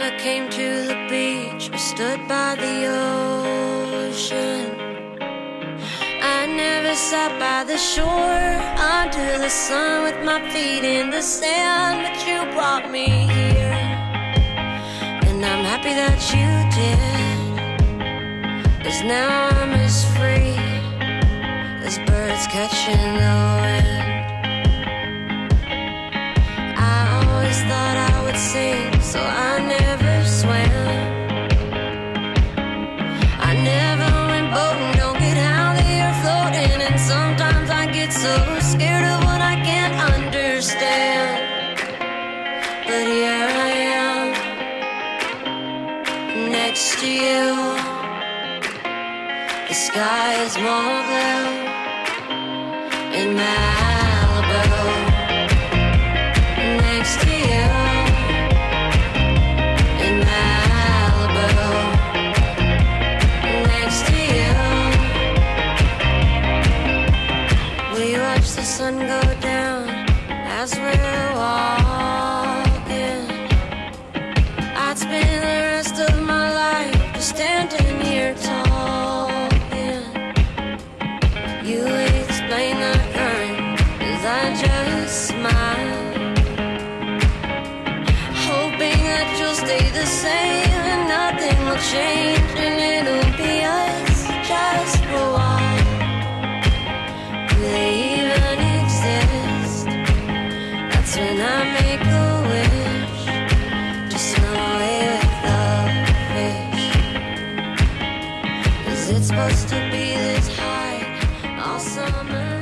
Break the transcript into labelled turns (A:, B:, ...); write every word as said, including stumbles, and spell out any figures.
A: I came to the beach, I stood by the ocean. I never sat by the shore under the sun with my feet in the sand, but you brought me here, and I'm happy that you did, 'cause now I'm as free as birds catching the wind. I always thought I would sing, so I never swam. I never went boating, don't get how they are floating, and sometimes I get so scared of what I can't understand. But here I am, next to you. The sky is more blue in Malibu, next to you in Malibu, next to you. We watch the sun go down as we're walking. I'd spend the rest of my life just standing here talking. You explain the current as I just smile, hoping that you'll stay the same and nothing will change, and it'll be us just for a while. Do they even exist? That's when I make a wish, just run away with the fish. 'Cause it's supposed to be this high all summer.